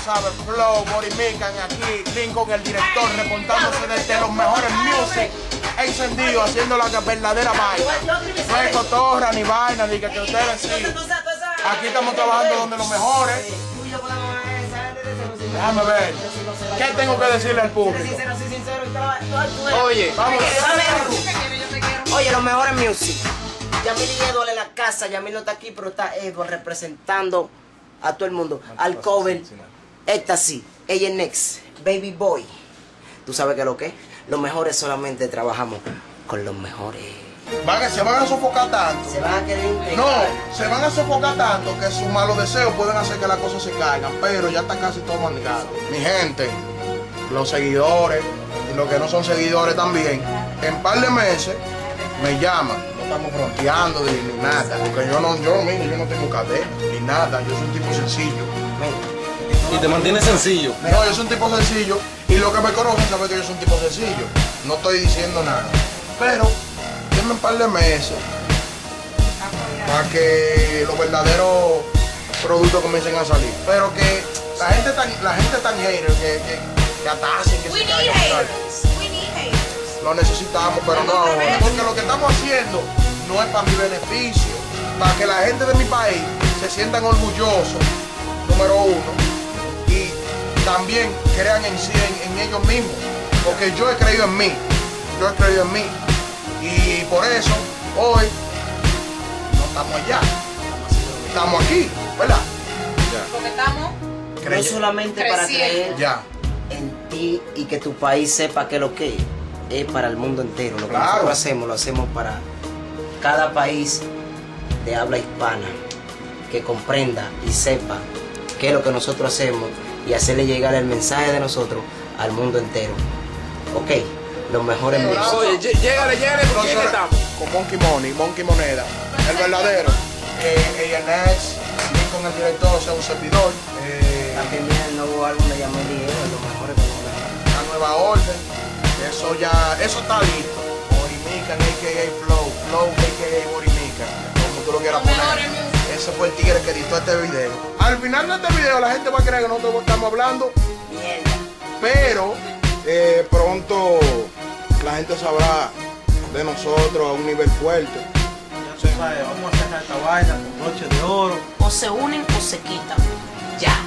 sabes, Flow, Borimican aquí, Lincoln, el director, reportándose desde los mejores music, encendido, haciendo la verdadera vaina. No es cotorra ni vaina, ni que ustedes sí. Aquí estamos trabajando donde los mejores. Déjame ver. ¿Qué tengo que decirle al público? Oye, Vamos. Oye, los mejores music. Yamil y Edward en la casa. Yamil no está aquí, pero está Edward representando a todo el mundo. Al cover, Ecstasy, ella Next, Baby Boy. ¿Tú sabes qué es lo que es? Los mejores solamente trabajamos con los mejores. Se van a sofocar tanto. Se van a querer integrar. No, se van a sofocar tanto que sus malos deseos pueden hacer que las cosas se caigan, pero ya está casi todo manejado. Mi gente, los seguidores y los que no son seguidores también, en un par de meses me llaman. No estamos fronteando ni nada, porque yo no tengo cadena ni nada, yo soy un tipo sencillo. y te mantienes sencillo. No, yo soy un tipo sencillo y los que me conocen saben que yo soy un tipo sencillo. No estoy diciendo nada, pero denme un par de meses para que los verdaderos productos comiencen a salir. Pero que la gente tan hater que hasta hacen que se caigan. Lo necesitamos, pero no ahora. Porque lo que estamos haciendo no es para mi beneficio, para que la gente de mi país se sientan orgullosos, número uno, y también crean en sí, en ellos mismos. Porque yo he creído en mí, y por eso hoy no estamos allá, estamos aquí, ¿verdad? Porque estamos No solamente para creer Ya. en ti y que tu país sepa que lo que es para el mundo entero. Lo que Claro. nosotros hacemos, lo hacemos para cada país de habla hispana que comprenda y sepa qué es lo que nosotros hacemos y hacerle llegar el mensaje de nosotros al mundo entero. Ok, los mejores music. Oye, llégale, ¿con quién estamos? Con Monkey Moneda, el verdadero. ANX, con el director, o sea, un servidor. También viene el nuevo álbum de Yamil y Edward, los mejores con los mejores. La nueva orden, eso está listo. Borimican, a.k.a. Flow, a.k.a. Borimican, como tú lo quieras los poner. mejores music. Ese fue el tigre que editó este video. Al final de este video la gente va a creer que nosotros estamos hablando, Mierda. pero pronto la gente sabrá de nosotros a un nivel fuerte. Ya se sabe, vamos a hacer esta vaina con broche de oro. O se unen o se quitan. Ya.